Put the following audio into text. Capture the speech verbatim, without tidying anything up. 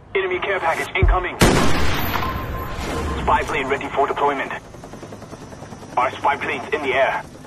Enemy care package incoming. Spy plane ready for deployment. Our spy plane's in the air.